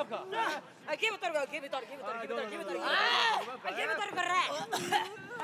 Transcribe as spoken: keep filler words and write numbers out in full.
うか。 あ、ゲーム取るからゲーム取るゲーム取るゲーム取るゲーム取るゲーム取るから。